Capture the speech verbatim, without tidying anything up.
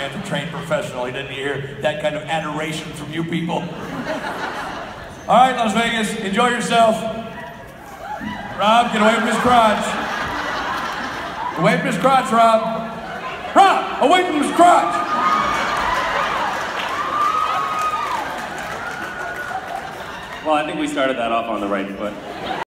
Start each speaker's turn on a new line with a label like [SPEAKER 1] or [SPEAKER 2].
[SPEAKER 1] man's a trained professional. He didn't hear that kind of adoration from you people. All right, Las Vegas, enjoy yourself. Rob, get away from his crotch. Away from his crotch, Rob. Rob, away from his crotch.
[SPEAKER 2] Well, I think we started that off on the right foot.